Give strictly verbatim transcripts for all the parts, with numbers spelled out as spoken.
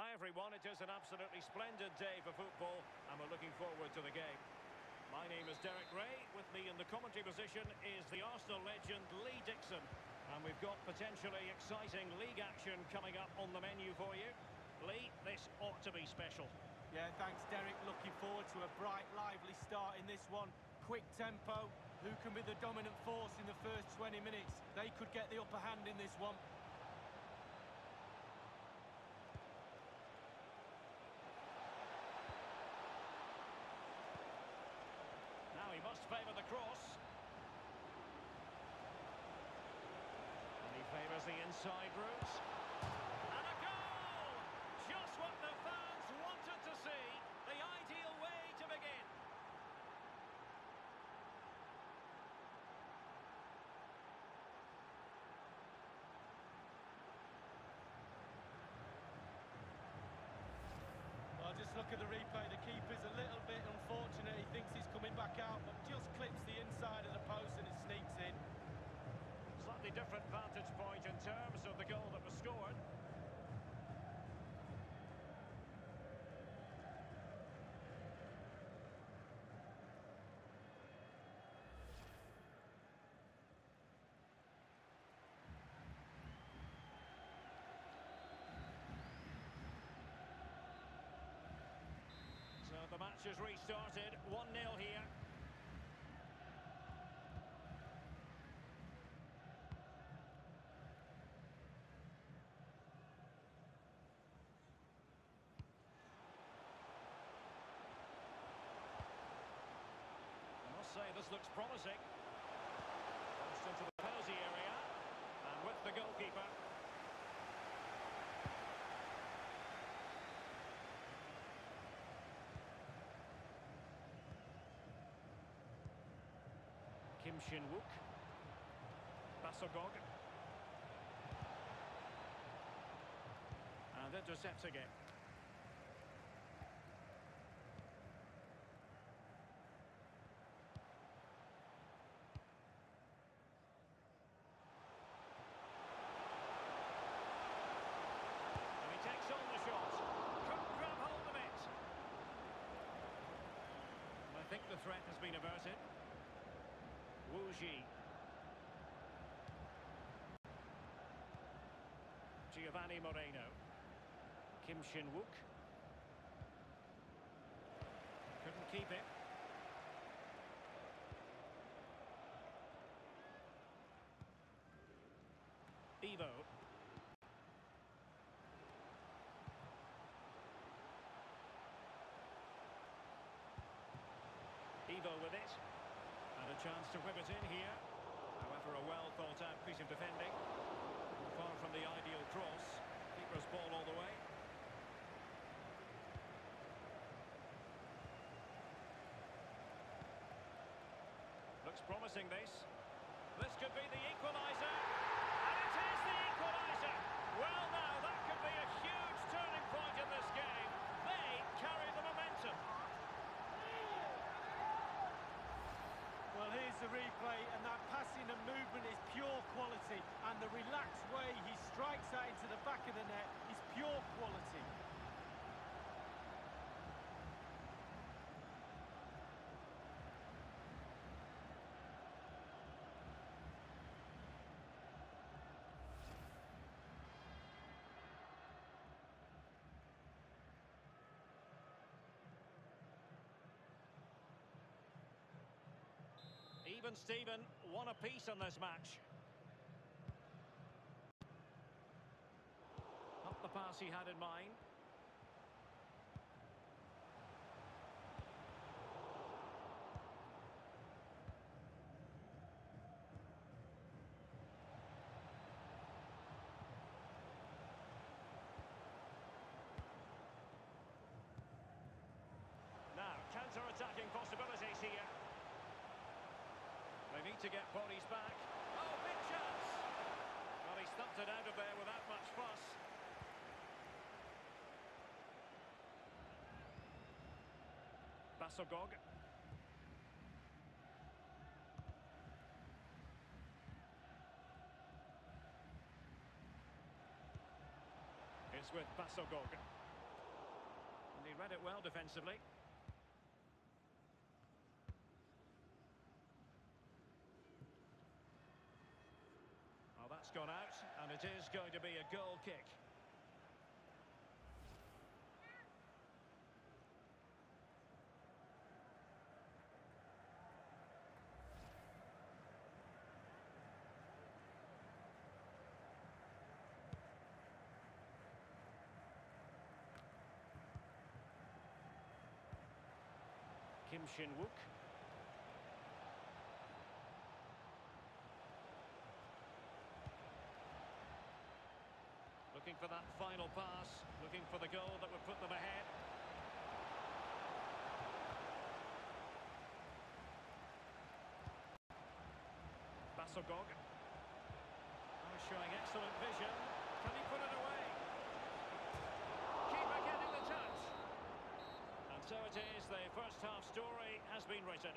Hi everyone, it is an absolutely splendid day for football and we're looking forward to the game. My name is Derek Ray. With me in the commentary position is the Arsenal legend Lee Dixon. And we've got potentially exciting league action coming up on the menu for you. Lee, this ought to be special. Yeah, thanks Derek. Looking forward to a bright, lively start in this one. Quick tempo. Who can be the dominant force in the first twenty minutes? They could get the upper hand in this one. Now he must favour the cross. And he favours the inside route. And a goal! Just what the fans wanted to see. The ideal way to begin. Well, just look at the replay. The keeper's a little bit unfortunate. He thinks he's coming back out, but just clips the inside of the post and it sneaks in. Slightly different vantage point in terms of the goal that was scored. So the match has restarted, one nil here. I must say this looks promising. Just into the penalty area, and with the goalkeeper. Kim Shin-wook, Basogog, and intercepts again. And he takes on the shot, couldn't grab hold of it. And I think the threat has been averted. Wu Ji. Giovanni Moreno. Kim Shin-wook. Couldn't keep it. Evo. Evo with it. And a chance to whip it in here. However, a well thought out piece of defending. Far from the ideal cross. Keeper's ball all the way. Looks promising, this. This could be the equaliser. And it is the equaliser. Well now, that could be a huge turning point in this game. They carry the momentum. Well, here's the replay, and that passing and movement is pure quality, and the relaxed way he strikes that into the back of the net is pure quality. Even Steven, one apiece on this match. Not the pass he had in mind. Now, counter-attacking possibilities here. They need to get bodies back. Oh, big chance! Well, he stumped it out of there without much fuss. Basogog. It's with Basogog. And he read it well defensively. Well, that's gone out, and it is going to be a goal kick. Kim Shin-wook. Looking for that final pass, looking for the goal that would put them ahead. Basogog. Oh, showing excellent vision. Can he put it away? Keeper getting the touch. And so it is, the first half story has been written.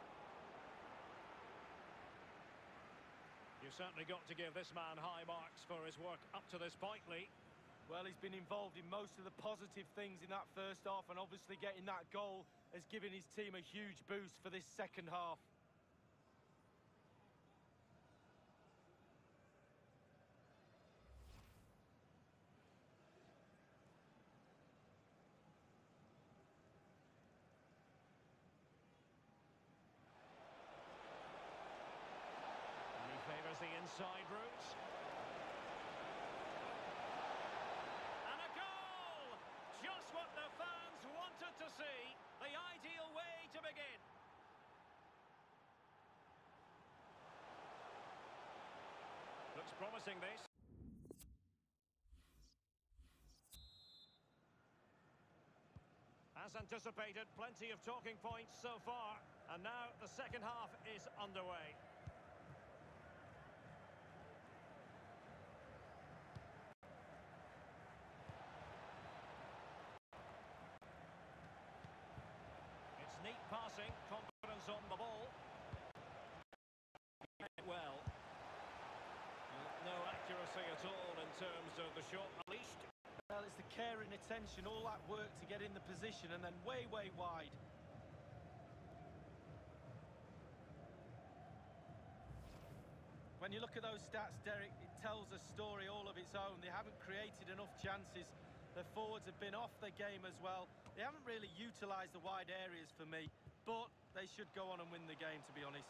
You've certainly got to give this man high marks for his work up to this point, Lee. Well, he's been involved in most of the positive things in that first half, and obviously getting that goal has given his team a huge boost for this second half. Favours the inside route. And a goal! Just what the fans wanted to see. The ideal way to begin. Looks promising, this. As anticipated, plenty of talking points so far. And now the second half is underway. Neat passing, confidence on the ball. Well, no accuracy at all in terms of the shot unleashed. Well, it's the care and attention, all that work to get in the position, and then way, way wide. When you look at those stats, Derek, it tells a story all of its own. They haven't created enough chances. Their forwards have been off their game as well. They haven't really utilised the wide areas for me, but they should go on and win the game, to be honest.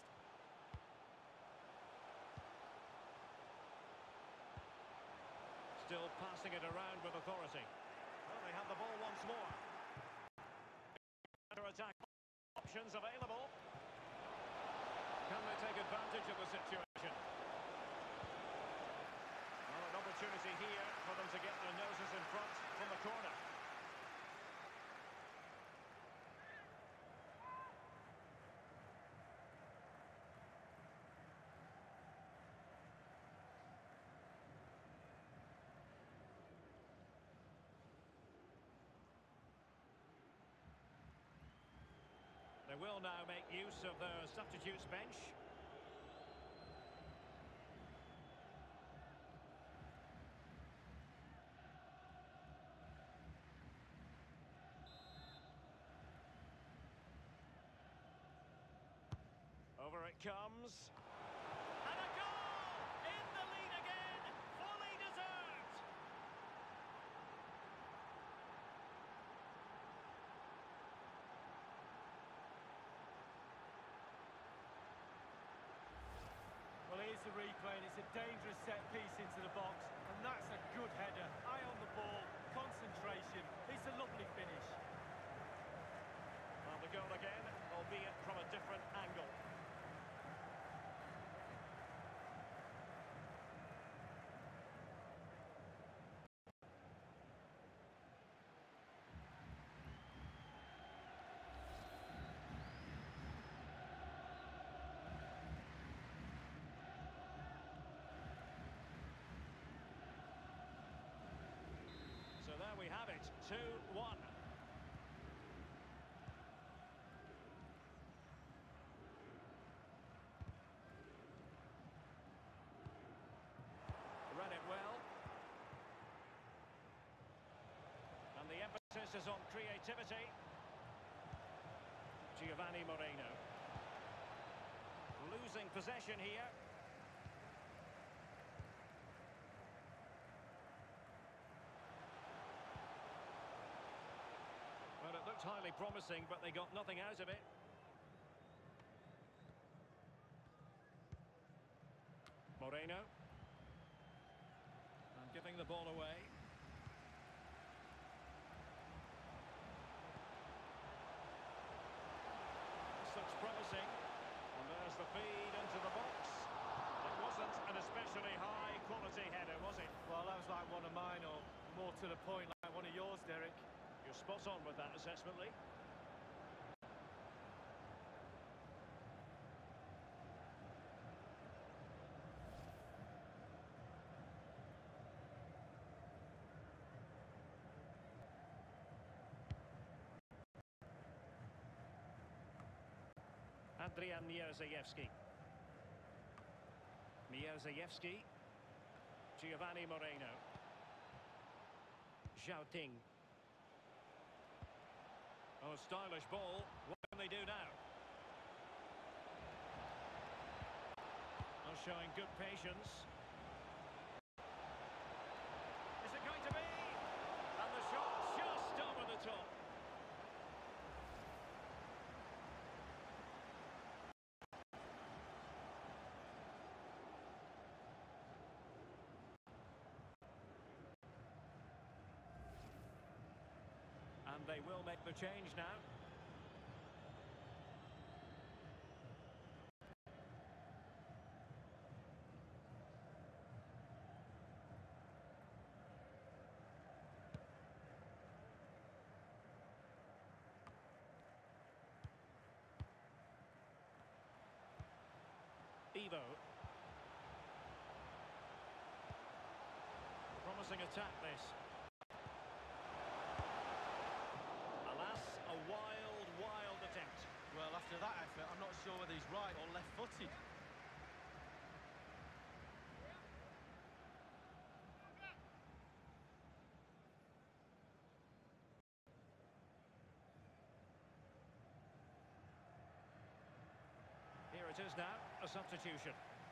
Still passing it around with authority. Well, they have the ball once more. Counter-attack options available. Can they take advantage of the situation? Well, an opportunity here for them to get their noses in front from the corner. They will now make use of their substitutes bench. Over it comes. And a goal! In the lead again! Fully deserved! Well, here's the replay, and it's a dangerous set piece into the box, and that's a good header. Eye on the ball, concentration. It's a lovely finish. Well, the goal again, albeit from a different angle. So there we have it, two one. Read it well. And the emphasis focuses on creativity. Giovanni Moreno. Losing possession here. Well, it looked highly promising, but they got nothing out of it. Moreno. And giving the ball away. This looks promising. And there's the feed into the box. It wasn't an especially high-quality header, was it? Well, that was like one of mine, or more to the point, like one of yours, Derek. You're spot on with that assessment, Lee. Adrian Mierzejewski. Mierzejewski. Giovanni Moreno. Zhao Ting. Oh, a stylish ball. What can they do now? Oh, showing good patience. Is it going to be? And the shot just over the top. And they will make the change now. Evo. Promising attack this. Alas, a wild, wild attempt. Well, after that effort, I'm not sure whether he's right or left-footed. Here it is now, a substitution.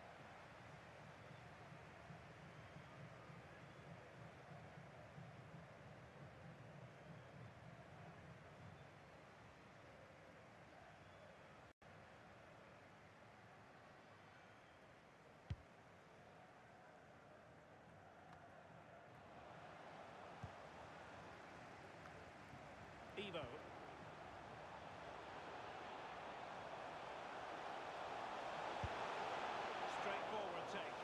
Evo. Straightforward take.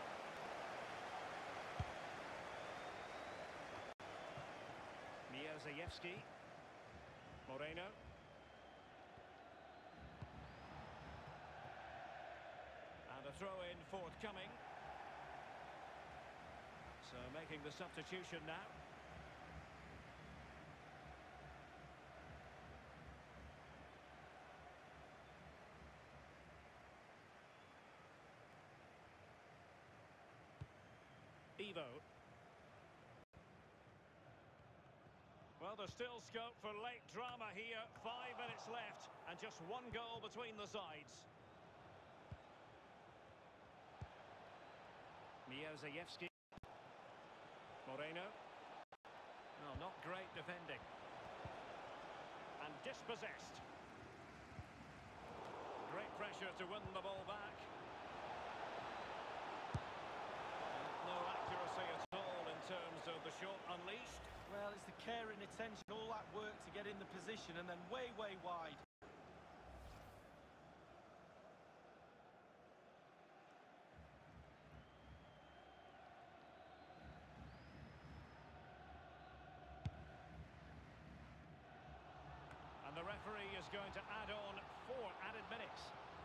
Mierzejewski. Moreno. And a throw-in forthcoming. So making the substitution now. Evo. Well, there's still scope for late drama here. Five minutes left and just one goal between the sides. Mierzejewski. Moreno. No, not great defending. And dispossessed. Great pressure to win the ball back. No accuracy at all in terms of the shot unleashed. Well, it's the care and attention, all that work to get in the position and then way, way wide. And the referee is going to add on four added minutes.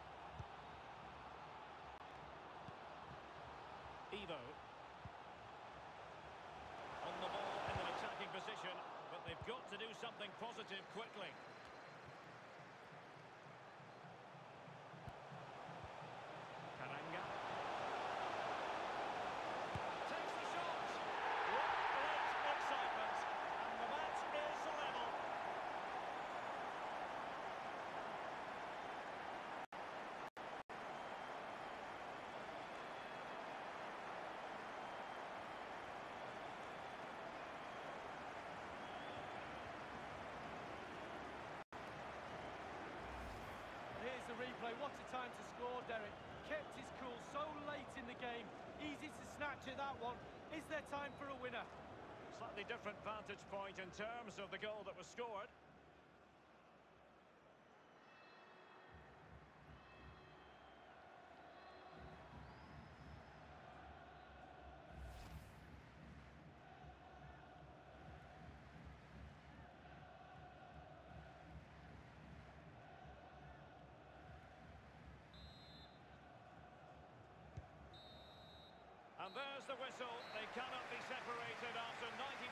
Evo. On the ball in an attacking position, but they've got to do something positive quickly. Karanga. Takes the shot. What great excitement. And the match is level. say, what a time to score, Derek. Kept his cool so late in the game. Easy to snatch at that one. Is there time for a winner? Slightly different vantage point in terms of the goal that was scored. And there's the whistle. They cannot be separated after ninety